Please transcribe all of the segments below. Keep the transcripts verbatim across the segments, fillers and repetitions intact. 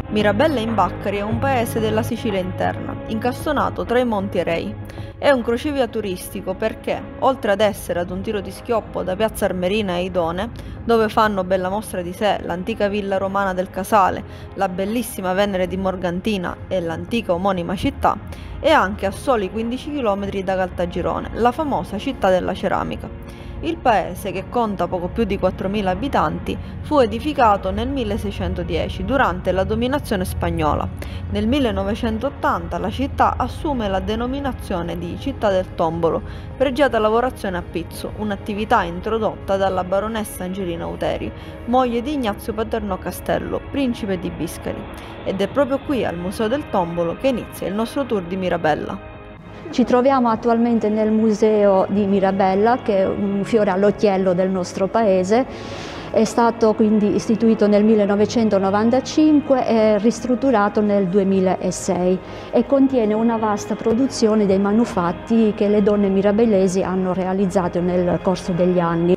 Mirabella in Baccari è un paese della Sicilia interna, incastonato tra i Monti Erei. È un crocevia turistico perché, oltre ad essere ad un tiro di schioppo da Piazza Armerina e Idone, dove fanno bella mostra di sé l'antica villa romana del Casale, la bellissima Venere di Morgantina e l'antica omonima città, è anche a soli quindici chilometri da Caltagirone, la famosa città della ceramica. Il paese, che conta poco più di quattromila abitanti, fu edificato nel milleseicentodieci durante la dominazione spagnola. Nel millenovecentottanta la città assume la denominazione di Città del Tombolo, pregiata lavorazione a pizzo, un'attività introdotta dalla baronessa Angelina Uteri, moglie di Ignazio Paternò Castello, principe di Biscari. Ed è proprio qui al Museo del Tombolo che inizia il nostro tour di Mirabella. Ci troviamo attualmente nel Museo di Mirabella, che è un fiore all'occhiello del nostro paese. È stato quindi istituito nel millenovecentonovantacinque e ristrutturato nel duemilasei e contiene una vasta produzione dei manufatti che le donne mirabellesi hanno realizzato nel corso degli anni.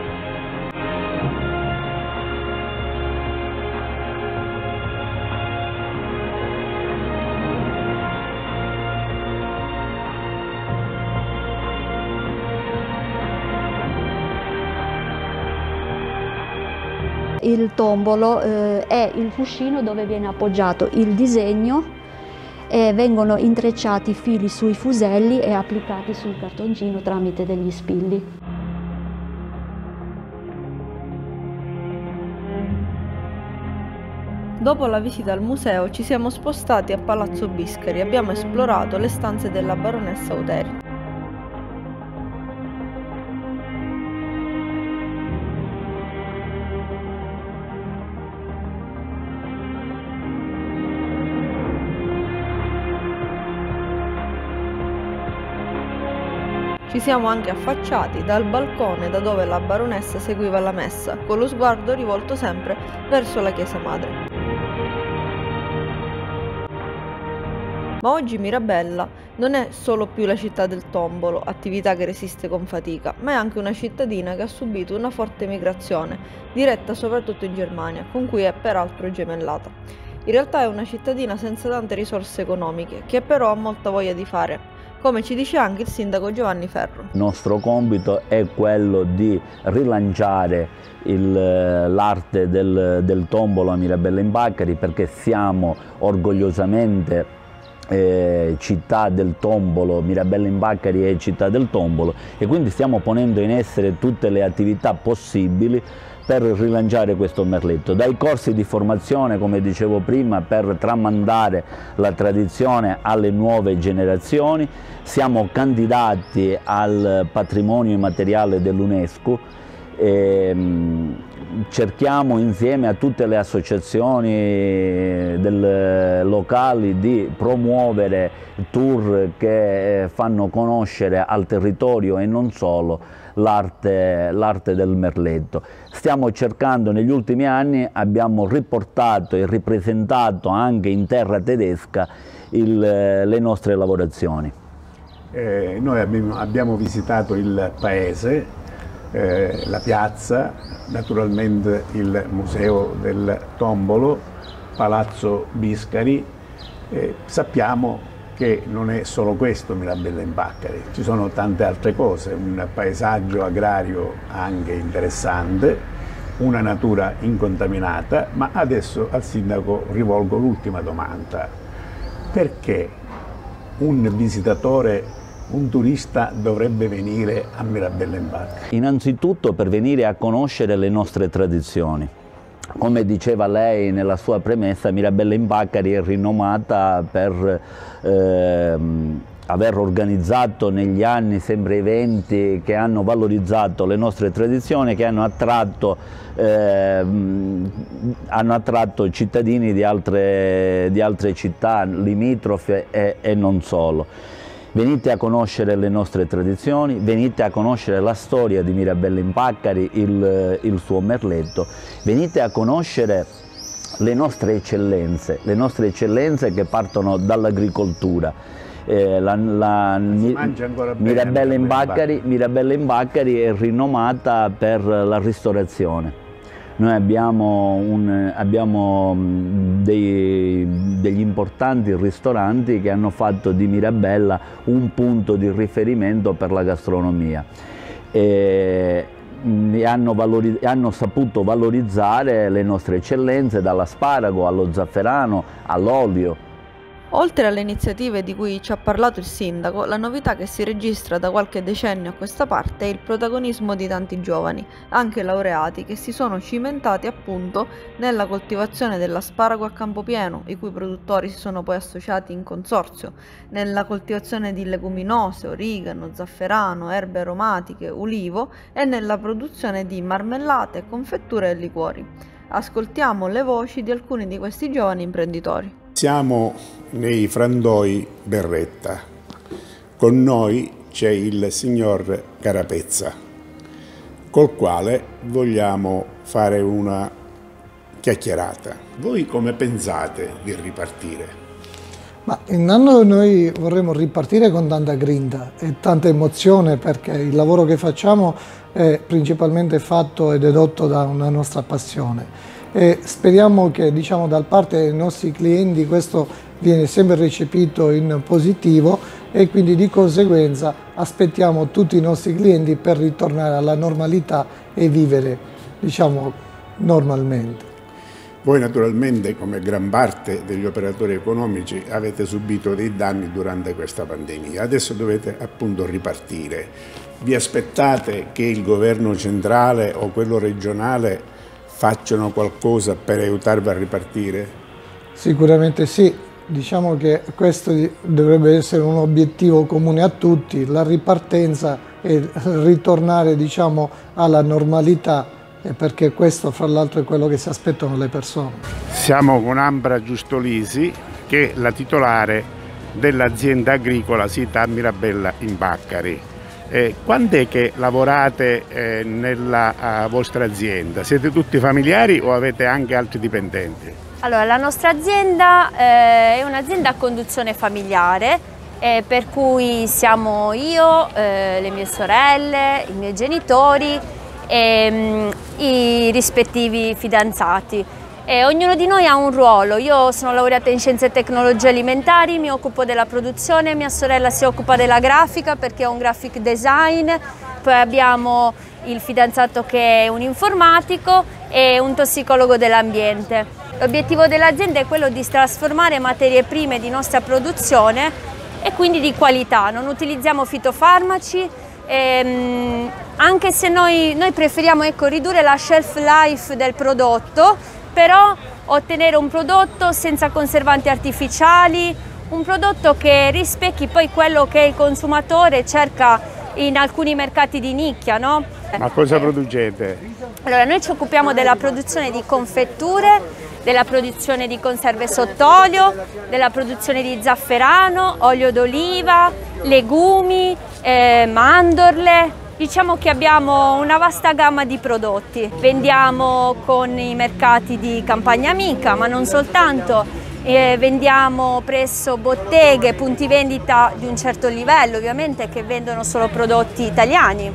Il tombolo eh, è il cuscino dove viene appoggiato il disegno e vengono intrecciati i fili sui fuselli e applicati sul cartoncino tramite degli spilli. Dopo la visita al museo ci siamo spostati a Palazzo Biscari e abbiamo esplorato le stanze della baronessa Uteri. Ci siamo anche affacciati dal balcone da dove la baronessa seguiva la messa, con lo sguardo rivolto sempre verso la chiesa madre. Ma oggi Mirabella non è solo più la città del tombolo, attività che resiste con fatica, ma è anche una cittadina che ha subito una forte migrazione, diretta soprattutto in Germania, con cui è peraltro gemellata. In realtà è una cittadina senza tante risorse economiche, che però ha molta voglia di fare, come ci dice anche il sindaco Giovanni Ferro. Il nostro compito è quello di rilanciare l'arte del, del tombolo a Mirabella in Baccari, perché siamo orgogliosamente eh, città del tombolo, Mirabella in Baccari è città del tombolo, e quindi stiamo ponendo in essere tutte le attività possibili per rilanciare questo merletto, dai corsi di formazione, come dicevo prima, per tramandare la tradizione alle nuove generazioni. Siamo candidati al patrimonio immateriale dell'UNESCO e cerchiamo insieme a tutte le associazioni del, locali di promuovere tour che fanno conoscere al territorio e non solo l'arte l'arte del merletto. Stiamo cercando, negli ultimi anni abbiamo riportato e ripresentato anche in terra tedesca il, le nostre lavorazioni. Eh, noi abbiamo, abbiamo visitato il paese, eh, la piazza, naturalmente il Museo del Tombolo, Palazzo Biscari. Eh, sappiamo che non è solo questo Mirabella in Baccari, ci sono tante altre cose, un paesaggio agrario anche interessante, una natura incontaminata, ma adesso al sindaco rivolgo l'ultima domanda: perché un visitatore, un turista dovrebbe venire a Mirabella in Baccari? Innanzitutto per venire a conoscere le nostre tradizioni. Come diceva lei nella sua premessa, Mirabella in Baccari è rinomata per ehm, aver organizzato negli anni sempre eventi che hanno valorizzato le nostre tradizioni, che hanno attratto, ehm, hanno attratto cittadini di altre, di altre città limitrofe e, e non solo. Venite a conoscere le nostre tradizioni, venite a conoscere la storia di Mirabella in Baccari, il, il suo merletto, venite a conoscere le nostre eccellenze, le nostre eccellenze che partono dall'agricoltura. Eh, la, la, Mirabella in Baccari, Mirabella in Baccari è rinomata per la ristorazione. Noi abbiamo, un, abbiamo dei, degli importanti ristoranti che hanno fatto di Mirabella un punto di riferimento per la gastronomia. E, e hanno, valori, hanno saputo valorizzare le nostre eccellenze, dall'asparago allo zafferano all'olio. Oltre alle iniziative di cui ci ha parlato il sindaco, la novità che si registra da qualche decennio a questa parte è il protagonismo di tanti giovani, anche laureati, che si sono cimentati appunto nella coltivazione dell'asparago a campo pieno, i cui produttori si sono poi associati in consorzio, nella coltivazione di leguminose, origano, zafferano, erbe aromatiche, ulivo e nella produzione di marmellate, confetture e liquori. Ascoltiamo le voci di alcuni di questi giovani imprenditori. Siamo nei Frandoi Berretta. Con noi c'è il signor Carapezza, col quale vogliamo fare una chiacchierata. Voi come pensate di ripartire? Ma intanto noi vorremmo ripartire con tanta grinta e tanta emozione, perché il lavoro che facciamo è principalmente fatto ed edotto da una nostra passione. E speriamo che, diciamo, da parte dei nostri clienti questo viene sempre recepito in positivo, e quindi di conseguenza aspettiamo tutti i nostri clienti per ritornare alla normalità e vivere, diciamo, normalmente. Voi naturalmente, come gran parte degli operatori economici, avete subito dei danni durante questa pandemia. Adesso dovete appunto ripartire. Vi aspettate che il governo centrale o quello regionale facciano qualcosa per aiutarvi a ripartire? Sicuramente sì, diciamo che questo dovrebbe essere un obiettivo comune a tutti, la ripartenza e ritornare, diciamo, alla normalità, perché questo fra l'altro è quello che si aspettano le persone. Siamo con Ambra Giustolisi, che è la titolare dell'azienda agricola sita a Mirabella in Baccari. Eh, quando è che lavorate eh, nella uh, vostra azienda? Siete tutti familiari o avete anche altri dipendenti? Allora, la nostra azienda eh, è un'azienda a conduzione familiare, eh, per cui siamo io, eh, le mie sorelle, i miei genitori e mh, i rispettivi fidanzati. E ognuno di noi ha un ruolo. Io sono laureata in Scienze e Tecnologie Alimentari, mi occupo della produzione, mia sorella si occupa della grafica perché è un graphic design, poi abbiamo il fidanzato che è un informatico e un tossicologo dell'ambiente. L'obiettivo dell'azienda è quello di trasformare materie prime di nostra produzione e quindi di qualità. Non utilizziamo fitofarmaci, ehm, anche se noi, noi preferiamo, ecco, ridurre la shelf life del prodotto, però ottenere un prodotto senza conservanti artificiali, un prodotto che rispecchi poi quello che il consumatore cerca in alcuni mercati di nicchia, no? Ma cosa producete? Allora, noi ci occupiamo della produzione di confetture, della produzione di conserve sott'olio, della produzione di zafferano, olio d'oliva, legumi, eh, mandorle. Diciamo che abbiamo una vasta gamma di prodotti, vendiamo con i mercati di Campagna Amica, ma non soltanto, eh, vendiamo presso botteghe, punti vendita di un certo livello ovviamente, che vendono solo prodotti italiani,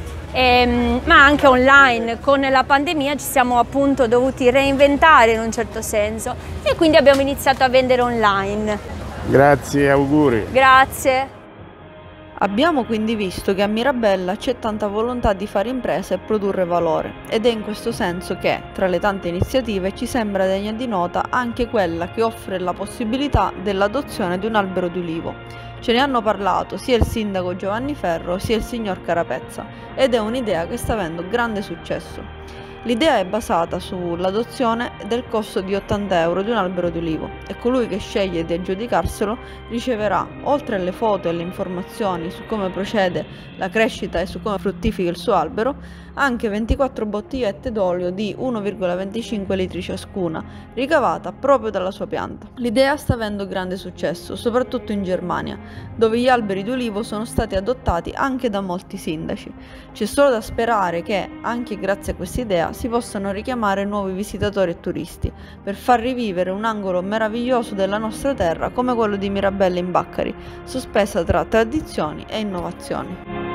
ehm, ma anche online. Con la pandemia ci siamo appunto dovuti reinventare in un certo senso e quindi abbiamo iniziato a vendere online. Grazie, auguri. Grazie. Abbiamo quindi visto che a Mirabella c'è tanta volontà di fare impresa e produrre valore, ed è in questo senso che, tra le tante iniziative, ci sembra degna di nota anche quella che offre la possibilità dell'adozione di un albero di ulivo. Ce ne hanno parlato sia il sindaco Giovanni Ferro sia il signor Carapezza, ed è un'idea che sta avendo grande successo. L'idea è basata sull'adozione del costo di ottanta euro di un albero di ulivo, e colui che sceglie di aggiudicarselo riceverà, oltre alle foto e alle informazioni su come procede la crescita e su come fruttifica il suo albero, anche ventiquattro bottigliette d'olio di uno virgola venticinque litri ciascuna, ricavata proprio dalla sua pianta. L'idea sta avendo grande successo, soprattutto in Germania, dove gli alberi di ulivo sono stati adottati anche da molti sindaci. C'è solo da sperare che, anche grazie a questa idea, si possano richiamare nuovi visitatori e turisti, per far rivivere un angolo meraviglioso della nostra terra come quello di Mirabella in Baccari, sospesa tra tradizioni e innovazioni.